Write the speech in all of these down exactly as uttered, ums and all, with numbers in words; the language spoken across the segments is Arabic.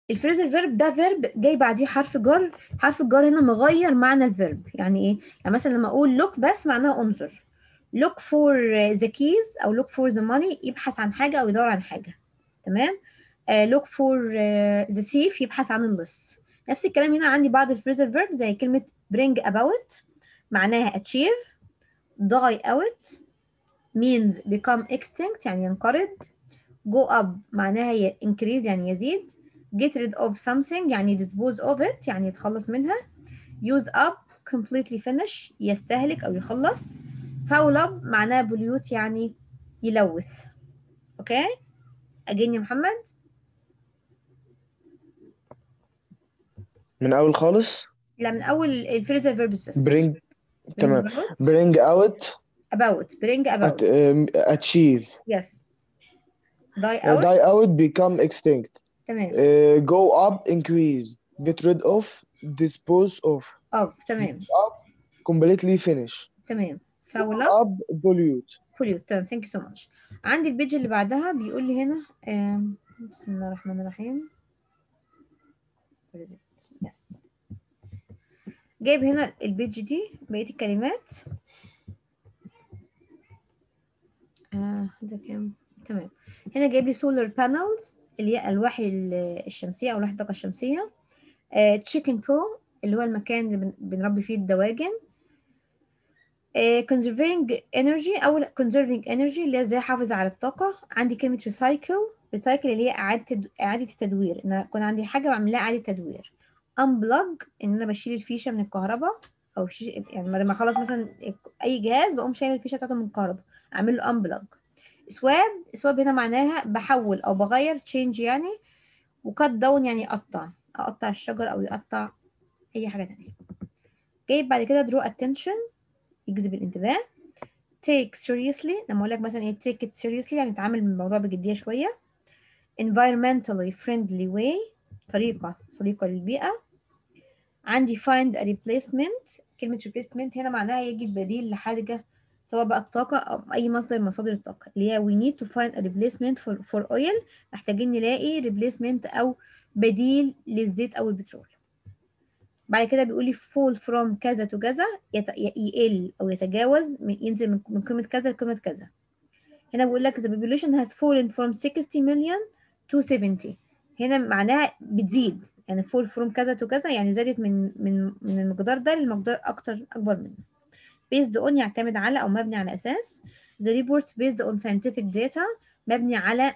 الفريزل فيرب ده فيرب جاي بعديه حرف جر. حرف الجر هنا مغير معنى الفيرب. يعني ايه؟ يعني مثلا لما اقول look بس معناها انظر. look for the keys او look for the money يبحث عن حاجة او يدور عن حاجة. تمام. آه look for uh, the thief يبحث عن اللص. نفس الكلام هنا عندي بعض الفريزل فيرب زي كلمة bring about معناها achieve. die out means become extinct يعني ينقرض. go up معناها ي- increase يعني يزيد. get rid of something يعني dispose of it يعني يتخلص منها. use up completely finish يستهلك أو يخلص. foul up معناها pollute يعني يلوث. اوكي again يا محمد. من اول خالص. لا من أول الفريزال verbs بس. bring. bring تمام. about. bring out. about bring at, about. um, achieve. yes. die uh, out. die out, become extinct. تمام. uh, go up, increase. get rid of, dispose of. of use تمام. up, completely finish. تمام. foul foul up. up, pollute. pollute. تمام ثانك يو سو ماتش. عندي البيج اللي بعدها بيقول لي هنا آم، بسم الله الرحمن الرحيم. yes. جايب هنا البيج دي بقية الكلمات. آه ده كام؟ تمام. هنا جايب لي سولار بانلز اللي هي ألواح ال- الشمسية أو ألواح الطاقة الشمسية. تشيكن بو اللي هو المكان اللي بن- بنربي فيه الدواجن. كونزرفينج انرجي او كونزرفينج انرجي اللي هي ازاي احافظ على الطاقه. عندي كلمه ريسايكل. ريسايكل اللي هي اعاده تد... اعاده التدوير، ان يكون عندي حاجه بعمل لها اعاده تدوير. unplug ان انا بشيل الفيشه من الكهرباء او شيش... يعني لما اخلص مثلا اي جهاز بقوم شايل الفيشه بتاعته من الكهرباء اعمل له unplug. سواب. سواب هنا معناها بحول او بغير تشينج يعني. وكات داون يعني اقطع اقطع الشجر او يقطع اي حاجه تانية. جايب بعد كده draw attention يجذب الانتباه. take seriously لما اقول لك مثلا ايه take it seriously يعني تعامل من الموضوع بجديه شويه. environmentally friendly way طريقه صديقه للبيئه. عندي find a replacement. كلمه replacement هنا معناها يجد بديل لحاجه سواء بقى الطاقه او اي مصدر من مصادر الطاقه اللي هي we need to find a replacement for, for oil. محتاجين نلاقي replacement او بديل للزيت او البترول. بعد كده بيقول لي fall from كذا to كذا يت... يقل او يتجاوز ينزل من من قيمه كذا لقيمه كذا. هنا بيقول لك the population has fallen from sixty million to seventy. هنا معناها بتزيد يعني fall from كذا to كذا يعني زادت من من من المقدار ده للمقدار اكتر اكبر منه. based on يعتمد على او مبني على اساس. the report based on scientific data مبني على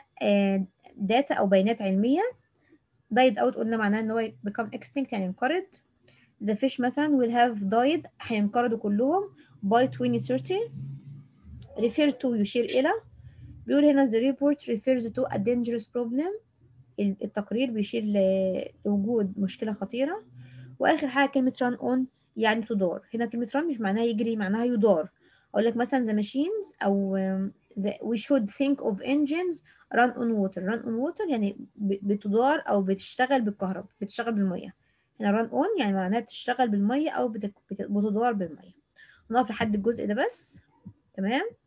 داتا او بيانات علميه. died out قلنا معناها ان هو become extinct يعني ينقرض. the fish مثلا will have died هينقرضوا كلهم by twenty thirty. refer to يشير الى. بيقول هنا the report refers to a dangerous problem. التقرير بيشير لوجود مشكلة خطيرة. وآخر حاجة كلمة run on يعني تدار. هنا كلمة run مش معناها يجري معناها يدار. أقول لك مثلا the machines أو the, we should think of engines run on water. run on water يعني بتدار أو بتشتغل بالكهرباء بتشتغل بالمية. هنا run on يعني معناها تشتغل بالمية أو بتدار بالمية. نقف لحد الجزء ده بس. تمام.